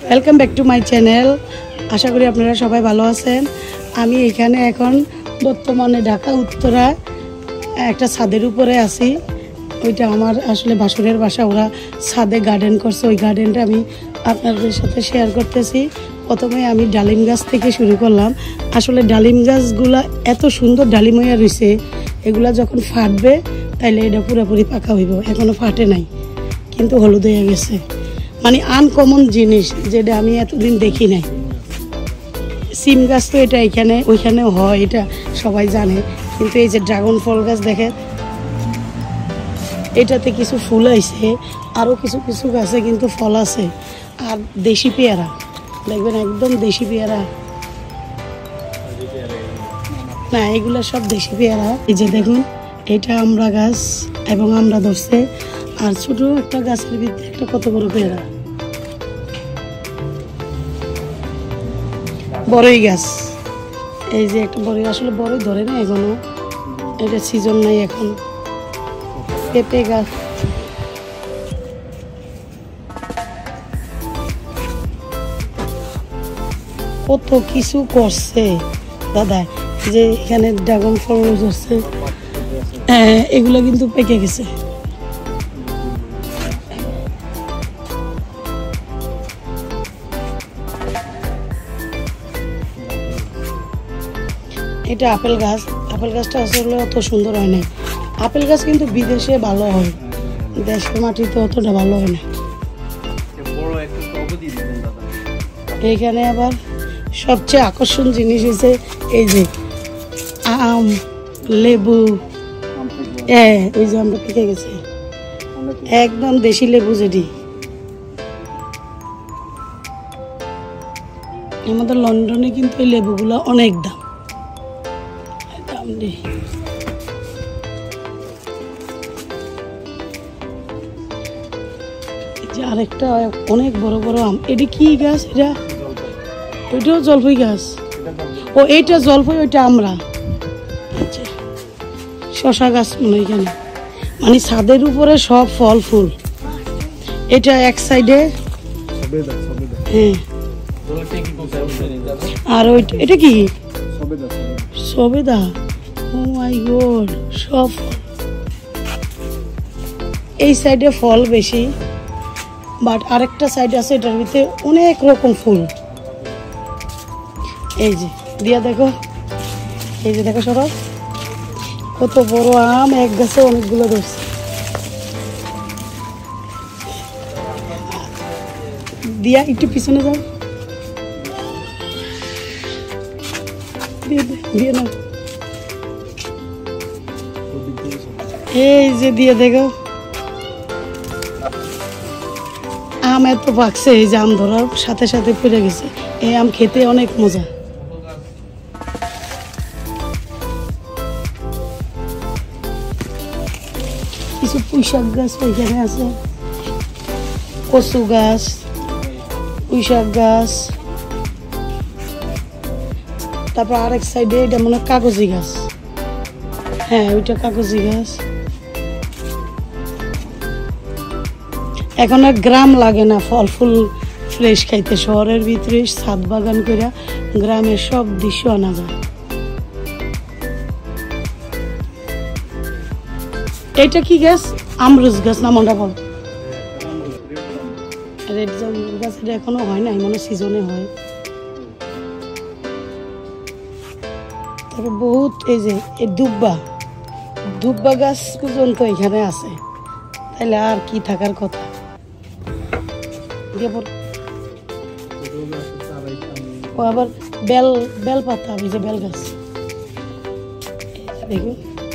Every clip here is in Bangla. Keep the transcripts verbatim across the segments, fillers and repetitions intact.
Welcome back to my channel. আশা করি আপনারা সবাই ভালো আছেন। আমি এখানে এখন বর্তমানে ঢাকা উত্তরা একটা ছাদের উপরে আছি। ওইটা আমার আসলে বাসুরের বাসা, ওরা ছাদে গার্ডেন করছে, ওই গার্ডেনটা আমি আপনাদের সাথে শেয়ার করতেছি। প্রথমে আমি ডালিম গাছ থেকে শুরু করলাম। আসলে ডালিম গাছগুলা এত সুন্দর ডালিম হইয়া রয়েছে, এগুলা যখন ফাটবে তাইলে এটা পুরোপুরি পাকা হইব। এখনও ফাটে নাই কিন্তু হলুদ হয়ে গেছে, মানে আনকমন জিনিস যেটা আমি এতদিন দেখি নাই। সিম গাছ তো এটা এখানে ওইখানেও হয়, এটা সবাই জানে, কিন্তু এই যে ড্রাগন ফল গাছ দেখেন, এটাতে কিছু ফুল আছে, আরও কিছু কিছু গাছে কিন্তু ফল আছে। আর দেশি পেয়ারা দেখবেন, একদম দেশি পেয়ারা না, এগুলো সব দেশি পেয়ারা। এই যে দেখুন, এটা আমরা গাছ এবং আমরা ধরছে, আর ছোট একটা গাছের ভিতরে একটা কত বড় পেয়ারা। বড়ই গাছ, এই যে একটা বড়ই, আসলে বড়ই ধরে না এখনো, এটা সিজন নাই এখন। পেঁপে গাছ, কত কিছু করছে দাদা। যে এখানে ড্রাগন ফল ধরছে, হ্যাঁ এগুলো কিন্তু পেকে গেছে। এটা আপেল গাছ, আপেল গাছটা আসলে অত সুন্দর হয় না। আপেল গাছ কিন্তু বিদেশে ভালো হয়, দেশের মাটিতে অতটা ভালো হয় না। এইখানে আবার সবচেয়ে আকর্ষণ জিনিস হচ্ছে এই যে আম, লেবু, হ্যাঁ ওই যে আমরা পেকে গেছে, একদম দেশি লেবু যেটি। আমাদের লন্ডনে কিন্তু এই লেবুগুলো অনেক দাম দাম নেই। আরেকটা অনেক বড় বড় আম, এটা কি গাছ? এটা ওইটাও জলপাই গাছ। ও এইটা জলপাই, ওইটা আমরা। আচ্ছা, শশা গাছ মনে এখানে, মানে ছাদের উপরে সব ফল ফুল। এটা এক সাইডে, হ্যাঁ। আর ওইটা এটা কি? সবেদা। ও মাই গড, সব এই সাইডে ফল বেশি, বাট আরেকটা সাইড আছে, এটার ভিতরে অনেক রকম ফুল। এই যে দিয়া দেখো, এই যে দেখো সরব, কত বড় আম, এক গাছে অনেকগুলো ধরছে। দিয়া একটু পিছনে যাও, দিয়ে না, এই যে দিয়ে দেখো আম এত পাকছে, এই যে আম ধরার সাথে সাথে পড়ে গেছে। এই আম খেতে অনেক মজা। কিছু পুঁইশাক গাছ ওইখানে আছে, কচু গাছ, পুঁইশাক গাছ, তারপর আরেক সাইডে এটা মনে হয় কাগজি গাছ, হ্যাঁ ওইটা কাগজি গাছ। এখন আর গ্রাম লাগে না ফল ফুল ফ্রেশ খাইতে, শহরের ভিতরে ছাদ বাগান করে গ্রামের সব দৃশ্য আনা যায়। এটা কি গাছ? আমরুজ গাছ না মন্ডা ফল, রেড জামরুল গাছ। এটা এখনো হয় নাই, মানে সিজনে হয়। তারপর বহুত এই যে এই দুব্বা, দুব্বা গাছ পর্যন্ত এখানে আছে, তাহলে আর কি থাকার কথা। ও আবার বেল, বেল পাতা, ওই যে বেল গাছ দেখুন,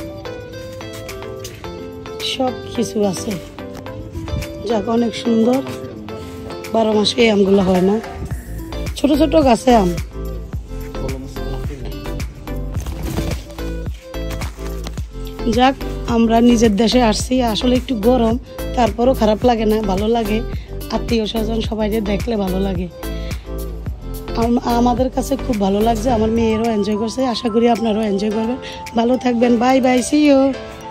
সব কিছু আছে। যাক অনেক সুন্দর, বারো মাসে এই আমগুলো হয় না, ছোট ছোট গাছে আম। যাক আমরা নিজের দেশে আসছি, আসলে একটু গরম, তারপরও খারাপ লাগে না, ভালো লাগে। আত্মীয় স্বজন সবাই দেখলে ভালো লাগে। আমাদের কাছে খুব ভালো লাগছে, আমার মেয়েরও এনজয় করছে। আশা করি আপনারাও এনজয় করবেন। ভালো থাকবেন, বাই বাই, সি ইউ।